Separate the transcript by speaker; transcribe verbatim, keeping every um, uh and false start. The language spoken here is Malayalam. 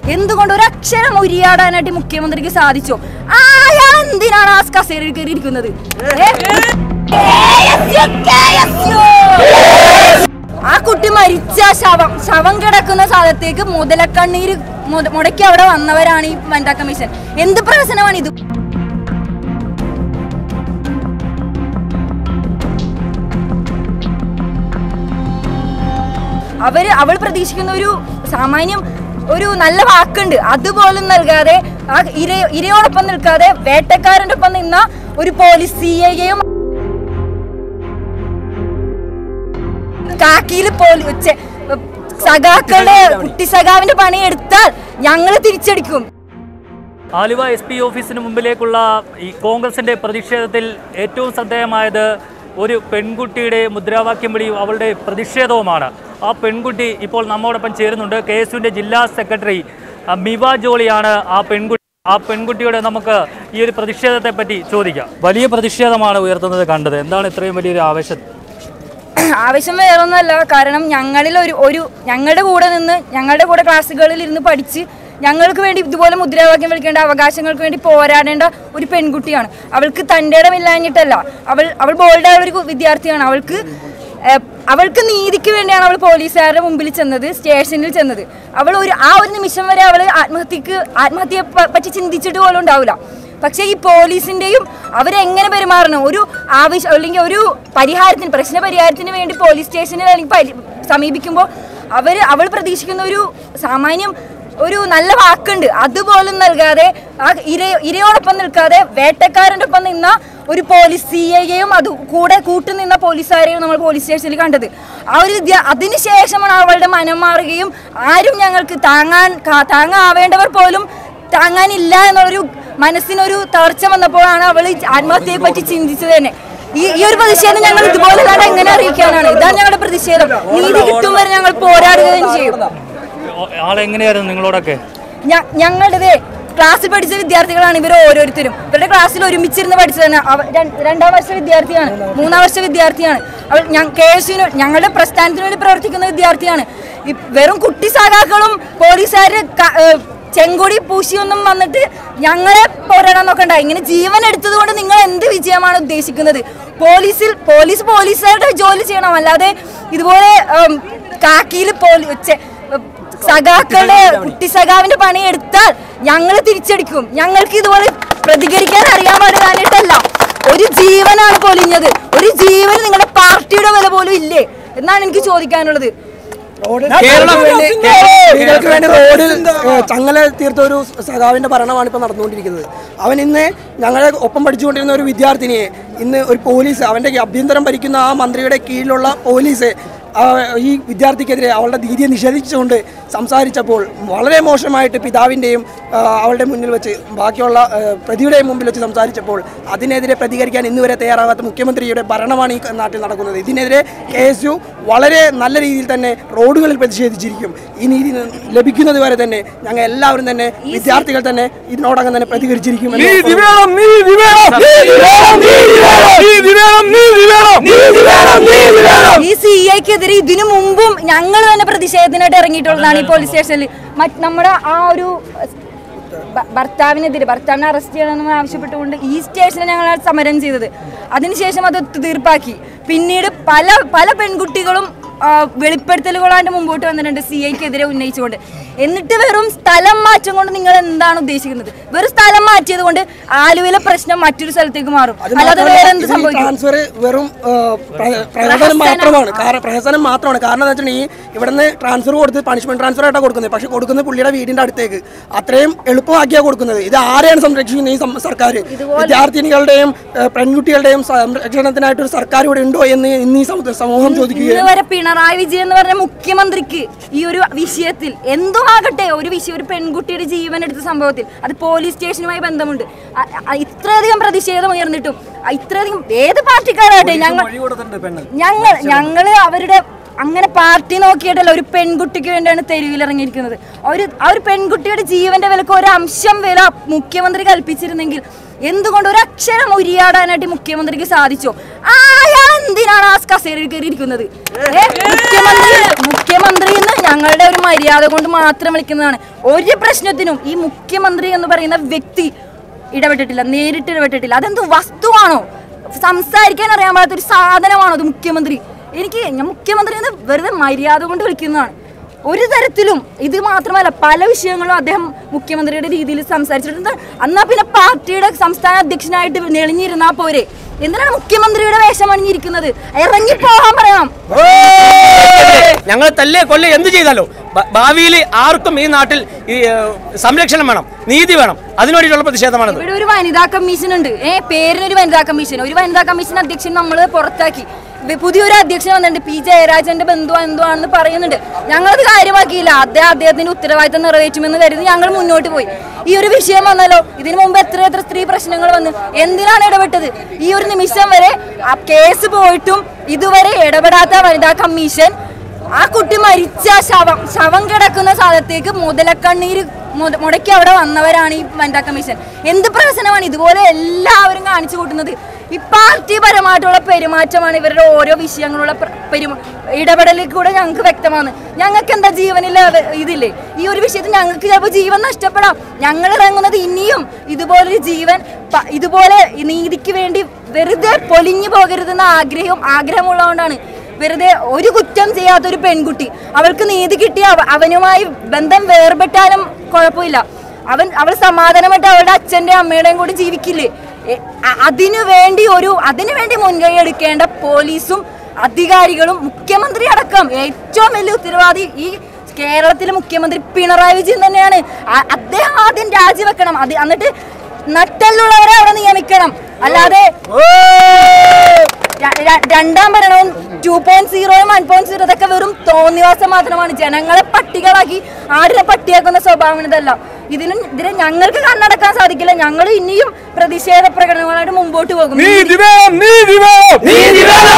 Speaker 1: എന്തുകൊണ്ട് ഒരു അക്ഷരം ഉരിയാടാനായിട്ട് മുഖ്യമന്ത്രിക്ക് സാധിച്ചോ? അയാൾ എന്തിനാണ് ആ കസേരയിൽ കയറിയിരിക്കുന്നത്? ആ കുട്ടി മരിച്ച ശവം ശവം കിടക്കുന്ന സ്ഥലത്തേക്ക് മുതലക്കണ്ണീര് മുടക്കി അവിടെ വന്നവരാണ് ഈ വനിതാ കമ്മീഷൻ. എന്ത് പ്രശ്നമാണ് ഇത്? അവര് അവൾ പ്രതീക്ഷിക്കുന്ന ഒരു സാമാന്യം ഒരു നല്ല വാക്കുണ്ട്, അതുപോലും നൽകാതെ ആ ഇര ഇരയോടൊപ്പം നിൽക്കാതെ വേട്ടക്കാരൻ്റെ ഒപ്പം നിന്ന ഒരു പോലീസ് സി ഐയും കാക്കിയില് സഖാക്കളുടെ കുട്ടി സഖാവിന്റെ പണി എടുത്താൽ ഞങ്ങൾ തിരിച്ചടിക്കും.
Speaker 2: ആലുവ എസ് പി ഓഫീസിന് മുമ്പിലേക്കുള്ള ഈ കോൺഗ്രസിന്റെ പ്രതിഷേധത്തിൽ ഏറ്റവും ശ്രദ്ധേയമായത് ഒരു പെൺകുട്ടിയുടെ മുദ്രാവാക്യം വിളിയും അവളുടെ പ്രതിഷേധവുമാണ്. ആ പെൺകുട്ടി ഇപ്പോൾ നമ്മോടൊപ്പം ചേരുന്നുണ്ട്. കെ എസ് യുവിൻ്റെ ജില്ലാ സെക്രട്ടറി മിവ ജോളിയാണ് ആ പെൺകുട്ടി. ആ പെൺകുട്ടിയോട് നമുക്ക് ഈ ഒരു പ്രതിഷേധത്തെ പറ്റി ചോദിക്കാം. വലിയ പ്രതിഷേധമാണ് ഉയർത്തുന്നത് കണ്ടത്. എന്താണ് ഇത്രയും വലിയൊരു ആവേശം?
Speaker 1: ആവശ്യം വേറൊന്നുമല്ല, കാരണം ഞങ്ങളിൽ ഒരു ഒരു ഞങ്ങളുടെ കൂടെ നിന്ന് ഞങ്ങളുടെ കൂടെ ക്ലാസ്സുകളിൽ ഇരുന്ന് പഠിച്ച് ഞങ്ങൾക്ക് വേണ്ടി ഇതുപോലെ മുദ്രാവാക്യം വിളിക്കേണ്ട, അവകാശങ്ങൾക്ക് വേണ്ടി പോരാടേണ്ട ഒരു പെൺകുട്ടിയാണ്. അവൾക്ക് തൻ്റെ ഇടമില്ലാഞ്ഞിട്ടല്ല, അവൾ അവൾ ബോൾഡായ ഒരു വിദ്യാർത്ഥിയാണ്. അവൾക്ക് അവൾക്ക് നീതിക്ക് വേണ്ടിയാണ് അവൾ പോലീസുകാരുടെ മുമ്പിൽ ചെന്നത്, സ്റ്റേഷനിൽ ചെന്നത്. അവൾ ഒരു ആ ഒരു നിമിഷം വരെ അവൾ ആത്മഹത്യക്ക് ആത്മഹത്യയെ പറ്റി ചിന്തിച്ചിട്ട് പോലും ഉണ്ടാവില്ല. പക്ഷേ ഈ പോലീസിൻ്റെയും അവരെങ്ങനെ പെരുമാറണം, ഒരു ആവശ്യം അല്ലെങ്കിൽ ഒരു പരിഹാരത്തിന് പ്രശ്ന പരിഹാരത്തിന് വേണ്ടി പോലീസ് സ്റ്റേഷനിൽ അല്ലെങ്കിൽ സമീപിക്കുമ്പോൾ അവർ അവൾ പ്രതീക്ഷിക്കുന്ന ഒരു സാമാന്യം ഒരു നല്ല വാക്കുണ്ട്, അതുപോലും നൽകാതെ ആ ഇര ഇരയോടൊപ്പം നിൽക്കാതെ വേട്ടക്കാരൻ്റെ ഒപ്പം നിന്ന ഒരു പോലീസ് സി ഐയും അത് കൂടെ കൂട്ടുനിന്ന പോലീസുകാരെയും നമ്മൾ പോലീസ് സ്റ്റേഷനിൽ കണ്ടത്. ആ ഒരു അതിനുശേഷമാണ് അവളുടെ മനം മാറുകയും ആരും ഞങ്ങൾക്ക് താങ്ങാൻ താങ്ങാവേണ്ടവർ പോലും താങ്ങാനില്ല എന്നൊരു മനസ്സിനൊരു തളർച്ച വന്നപ്പോഴാണ് അവൾ ആത്മഹത്യയെ പറ്റി ചിന്തിച്ചത് തന്നെ. ഈ ഈ ഒരു പ്രതിഷേധം ഞങ്ങൾ ഇതുപോലെ തന്നെ എങ്ങനെ അറിയിക്കാനാണ്? ഇതാണ് ഞങ്ങളുടെ പ്രതിഷേധം. നീതി കിട്ടും വരെ ഞങ്ങൾ പോരാടുകയും ചെയ്യും.
Speaker 2: ആളെങ്ങനെയായിരുന്നു നിങ്ങളോടൊക്കെ?
Speaker 1: ഞങ്ങളുടെ ക്ലാസ്സിൽ പഠിച്ച വിദ്യാർത്ഥികളാണ് ഇവർ ഓരോരുത്തരും. ഇവരുടെ ക്ലാസ്സിൽ ഒരുമിച്ചിരുന്ന് പഠിച്ചതാണ്. രണ്ടാം വർഷ വിദ്യാർത്ഥിയാണ്, മൂന്നാം വർഷ വിദ്യാർത്ഥിയാണ് അവൾ. കെ എസ് യുവിന് ഞങ്ങളുടെ പ്രസ്ഥാനത്തിന് വേണ്ടി പ്രവർത്തിക്കുന്ന വിദ്യാർത്ഥിയാണ്. വെറും കുട്ടി സഖാക്കളും പോലീസുകാർ ചെങ്കൊടി പൂശിയൊന്നും വന്നിട്ട് ഞങ്ങളെ പോരാടാൻ നോക്കണ്ട. ഇങ്ങനെ ജീവൻ എടുത്തത് കൊണ്ട് നിങ്ങൾ എന്ത് വിജയമാണ് ഉദ്ദേശിക്കുന്നത്? പോലീസിൽ പോലീസ് പോലീസുകാരുടെ ജോലി ചെയ്യണം, അല്ലാതെ ഇതുപോലെ കാക്കിയിൽ സഖാക്കളുടെ കുട്ടി സഖാവിന്റെ പണി എടുത്താൽ ഞങ്ങൾ തിരിച്ചടിക്കും. ഞങ്ങൾക്ക് ഇതുപോലെ പ്രതികരിക്കാൻ അറിയാൻ പാടില്ലാഞ്ഞിട്ടല്ല, ഒരു ജീവനാണ് പൊലിഞ്ഞത്. ഒരു ജീവൻ നിങ്ങളുടെ പാർട്ടിയുടെ വില പോലും ഇല്ലേ എന്നാണ് എനിക്ക് ചോദിക്കാനുള്ളത്.
Speaker 3: സ്ത്രീകൾക്ക് വേണ്ടി റോഡിൽ ചങ്ങല തീർത്ത ഒരു സഖാവിന്റെ ഭരണമാണ് ഇപ്പോൾ നടന്നുകൊണ്ടിരിക്കുന്നത്. അവൻ ഇന്ന് ഞങ്ങളെ ഒപ്പം പഠിച്ചുകൊണ്ടിരുന്ന ഒരു വിദ്യാർത്ഥിനിയെ ഇന്ന് ഒരു പോലീസ് അവന്റെ അഭ്യന്തരം ഭരിക്കുന്ന ആ മന്ത്രിയുടെ കീഴിലുള്ള പോലീസ് ഈ വിദ്യാർത്ഥിക്കെതിരെ അവളുടെ നീതിയെ നിഷേധിച്ചുകൊണ്ട് സംസാരിച്ചപ്പോൾ വളരെ മോശമായിട്ട് പിതാവിൻ്റെയും അവളുടെ മുന്നിൽ വെച്ച് ബാക്കിയുള്ള പ്രതിയുടെയും മുമ്പിൽ വെച്ച് സംസാരിച്ചപ്പോൾ അതിനെതിരെ പ്രതികരിക്കാൻ ഇന്നുവരെ തയ്യാറാകാത്ത മുഖ്യമന്ത്രിയുടെ ഭരണമാണ് ഈ നാട്ടിൽ നടക്കുന്നത്. ഇതിനെതിരെ കെ എസ് യു വളരെ നല്ല രീതിയിൽ തന്നെ റോഡുകളിൽ പ്രതിഷേധിച്ചിരിക്കും. ഈ നീതി ലഭിക്കുന്നത് വരെ തന്നെ ഞങ്ങൾ എല്ലാവരും തന്നെ വിദ്യാർത്ഥികൾ തന്നെ ഇതിനോടകം തന്നെ പ്രതികരിച്ചിരിക്കും.
Speaker 1: ഈ സി ഐക്കെതിരെ ഇതിനു മുമ്പും ഞങ്ങൾ തന്നെ പ്രതിഷേധത്തിനായിട്ട് ഇറങ്ങിയിട്ടുള്ളതാണ് ഈ പോലീസ് സ്റ്റേഷനിൽ. നമ്മുടെ ആ ഒരു ഭർത്താവിനെതിരെ ഭർത്താവിനെ അറസ്റ്റ് ചെയ്യണമെന്ന് ആവശ്യപ്പെട്ടുകൊണ്ട് ഈ സ്റ്റേഷനിൽ ഞങ്ങൾ സമരം ചെയ്തത്. അതിനുശേഷം അത് തീർപ്പാക്കി. പിന്നീട് പല പല പെൺകുട്ടികളും വെളിപ്പെടുത്തലുകളായിട്ട് മുമ്പോട്ട് വന്നിട്ടുണ്ട് സി ഐക്കെതിരെ ഉന്നയിച്ചുകൊണ്ട്. എന്നിട്ട് വെറും സ്ഥലം മാറ്റം കൊണ്ട് നിങ്ങൾ എന്താണ് ഉദ്ദേശിക്കുന്നത്? വെറും സ്ഥലം മാറ്റിയത് കൊണ്ട് ആലുവയിലെ പ്രശ്നം മറ്റൊരു സ്ഥലത്തേക്ക് മാറും, അല്ലാതെ വേറെ എന്ത് സംഭവിക്കും?
Speaker 3: ട്രാൻസ്ഫർ വെറും പ്രഹസനം മാത്രമാണ് പ്രഹസനം മാത്രമാണ് കാരണം എന്താ വെച്ചിട്ടുണ്ടെങ്കിൽ ഇവിടുന്ന് ട്രാൻസ്ഫർ കൊടുത്ത് പണിഷ്മെന്റ് ട്രാൻസ്ഫർ ആയിട്ടാണ് കൊടുക്കുന്നത്. പക്ഷെ കൊടുക്കുന്നത് പുള്ളിയുടെ വീടിന്റെ അടുത്തേക്ക്, അത്രയും എളുപ്പമാക്കിയാണ് കൊടുക്കുന്നത്. ഇത് ആരെയാണ് സംരക്ഷിക്കുന്നത്? ഈ സർക്കാർ വിദ്യാർത്ഥിനികളുടെയും പെൺകുട്ടികളുടെയും സംരക്ഷണത്തിനായിട്ട് ഒരു സർക്കാർ ഇവിടെ ഉണ്ടോ എന്ന് ഇന്ന് ഈ സമൂഹം ചോദിക്കുകയാണ്.
Speaker 1: പിണറായി വിജയൻ എന്ന് പറഞ്ഞ മുഖ്യമന്ത്രിക്ക് ഈ ഒരു വിഷയത്തിൽ എന്തും ആകട്ടെ, ഒരു വിഷയം ഒരു പെൺകുട്ടിയുടെ ജീവൻ എടുത്ത സംഭവത്തിൽ അത് പോലീസ് സ്റ്റേഷനുമായി ബന്ധമുണ്ട്. ഇത്രയധികം പ്രതിഷേധം ഉയർന്നിട്ടും ഇത്രയധികം ഏത് പാർട്ടിക്കാരാകട്ടെ ഞങ്ങൾ ഞങ്ങൾ ഞങ്ങള് അവരുടെ അങ്ങനെ പാർട്ടി നോക്കിയിട്ടല്ല, ഒരു പെൺകുട്ടിക്ക് വേണ്ടിയാണ് തെരുവിൽ ഇറങ്ങിയിരിക്കുന്നത്. ഒരു ആ ഒരു പെൺകുട്ടിയുടെ ജീവന്റെ വിലക്ക് ഒരു അംശം വില മുഖ്യമന്ത്രി കൽപ്പിച്ചിരുന്നെങ്കിൽ എന്തുകൊണ്ട് ഒരു അക്ഷരം ഉരിയാടാനായിട്ട് മുഖ്യമന്ത്രിക്ക് സാധിച്ചോ? അയാൾ എന്തിനാണ് ആ കസേരയിൽ കയറിയിരിക്കുന്നത്? മുഖ്യമന്ത്രി മുഖ്യമന്ത്രി എന്ന് ഞങ്ങളുടെ ഒരു മര്യാദ കൊണ്ട് മാത്രം വിളിക്കുന്നതാണ്. ഒരു പ്രശ്നത്തിനും ഈ മുഖ്യമന്ത്രി എന്ന് പറയുന്ന വ്യക്തി ഇടപെട്ടിട്ടില്ല, നേരിട്ട് ഇടപെട്ടിട്ടില്ല. അതെന്ത് വസ്തുവാണോ? സംസാരിക്കാൻ അറിയാൻ പാടാത്തൊരു സാധനമാണോ അത് മുഖ്യമന്ത്രി? എനിക്ക് ഞാൻ മുഖ്യമന്ത്രി എന്ന് വെറുതെ മര്യാദ കൊണ്ട് വിളിക്കുന്നതാണ്. ഒരു തരത്തിലും ഇത് മാത്രമല്ല, പല വിഷയങ്ങളും അദ്ദേഹം മുഖ്യമന്ത്രിയുടെ രീതിയിൽ സംസാരിച്ചിട്ടുണ്ട്. എന്നാ പിന്നെ പാർട്ടിയുടെ സംസ്ഥാന അധ്യക്ഷനായിട്ട് നെളിഞ്ഞിരുന്നാ പോരെ? എന്തിനാണ് മുഖ്യമന്ത്രിയുടെ വേഷം അണിഞ്ഞിരിക്കുന്നത്? ഇറങ്ങി പോകാൻ പറയണം.
Speaker 4: ഞങ്ങൾ തല്ലേ കൊല്ലേ എന്ത് ചെയ്താലോ ഭാവിയിൽ ആർക്കും ഈ നാട്ടിൽ ഈ സംരക്ഷണം വേണം, നീതി വേണം. അതിനുവേണ്ടിയിട്ടുള്ള പ്രതിഷേധമാണ്.
Speaker 1: ഇവിടെ ഒരു വനിതാ കമ്മീഷൻ ഉണ്ട്. ഏഹ് പേരിനൊരു വനിതാ കമ്മീഷൻ, ഒരു വനിതാ കമ്മീഷൻ അധ്യക്ഷൻ നമ്മൾ പുറത്താക്കി. പുതിയൊരു അധ്യക്ഷൻ വന്നിട്ടുണ്ട്, പി ജയരാജന്റെ ബന്ധു എന്തുവാണെന്ന് പറയുന്നുണ്ട്. ഞങ്ങളത് കാര്യമാക്കിയില്ല. അദ്ദേഹം അദ്ദേഹത്തിന്റെ ഉത്തരവാദിത്തം നിറവേറ്റുമെന്ന് കരുതി ഞങ്ങൾ മുന്നോട്ട് പോയി. ഈ ഒരു വിഷയം വന്നല്ലോ, ഇതിനു മുമ്പ് എത്ര എത്ര സ്ത്രീ പ്രശ്നങ്ങൾ വന്ന് എന്തിനാണ് ഇടപെട്ടത്? ഈ ഒരു നിമിഷം വരെ ആ കേസ് പോയിട്ടും ഇതുവരെ ഇടപെടാത്ത വനിതാ കമ്മീഷൻ ആ കുട്ടി മരിച്ച ശവം ശവം കിടക്കുന്ന സ്ഥലത്തേക്ക് മുതലക്കണ്ണീര് മുടക്കി അവിടെ വന്നവരാണ് ഈ വനിതാ കമ്മീഷൻ. എന്ത് പ്രശ്നമാണ് ഇതുപോലെ എല്ലാവരും കാണിച്ചു കൂട്ടുന്നത്? ഈ പാർട്ടി പരമായിട്ടുള്ള പെരുമാറ്റമാണ് ഇവരുടെ ഓരോ വിഷയങ്ങളുള്ള പെരുമാ ഇടപെടലിൽ കൂടെ ഞങ്ങൾക്ക് വ്യക്തമാണ്. ഞങ്ങൾക്ക് എന്താ ജീവനില്ല ഇതില്ലേ? ഈ ഒരു വിഷയത്തിൽ ഞങ്ങൾക്ക് ചിലപ്പോൾ ജീവൻ നഷ്ടപ്പെടാം. ഞങ്ങൾ ഇറങ്ങുന്നത് ഇനിയും ഇതുപോലൊരു ജീവൻ ഇതുപോലെ നീതിക്ക് വേണ്ടി വെറുതെ പൊലിഞ്ഞു പോകരുതെന്ന ആഗ്രഹം ആഗ്രഹമുള്ളതുകൊണ്ടാണ്. വെറുതെ ഒരു കുറ്റം ചെയ്യാത്തൊരു പെൺകുട്ടി, അവൾക്ക് നീതി കിട്ടിയ അവനുമായി ബന്ധം വേർപെട്ടാലും കുഴപ്പമില്ല. അവൻ അവൾ സമാധാനമായിട്ട് അവളുടെ അച്ഛൻ്റെ അമ്മയുടെയും കൂടി ജീവിക്കില്ലേ? അതിനു വേണ്ടി ഒരു അതിനു വേണ്ടി മുൻകൈ എടുക്കേണ്ട പോലീസും അധികാരികളും മുഖ്യമന്ത്രി അടക്കം ഏറ്റവും വലിയ ഉത്തരവാദി ഈ കേരളത്തിലെ മുഖ്യമന്ത്രി പിണറായി വിജയൻ തന്നെയാണ്. അദ്ദേഹം ആദ്യം രാജിവെക്കണം. അത് എന്നിട്ട് നട്ടലുള്ളവരെ അവിടെ നിയമിക്കണം. അല്ലാതെ രണ്ടാം ഭരണവും ടു പോയിന്റ് സീറോയും വൺ പോയിന്റ് സീറോ ഇതൊക്കെ വെറും തോന്നിവാസം മാത്രമാണ്. ജനങ്ങളെ പട്ടികളാക്കി ആടിനെ പട്ടിയാക്കുന്ന സ്വഭാവം ഇതല്ല. ഇതിനും ഇതിനെ ഞങ്ങൾക്ക് കണ്ണടക്കാൻ സാധിക്കില്ല. ഞങ്ങൾ ഇനിയും പ്രതിഷേധ പ്രകടനങ്ങളായിട്ട് മുമ്പോട്ട് പോകും.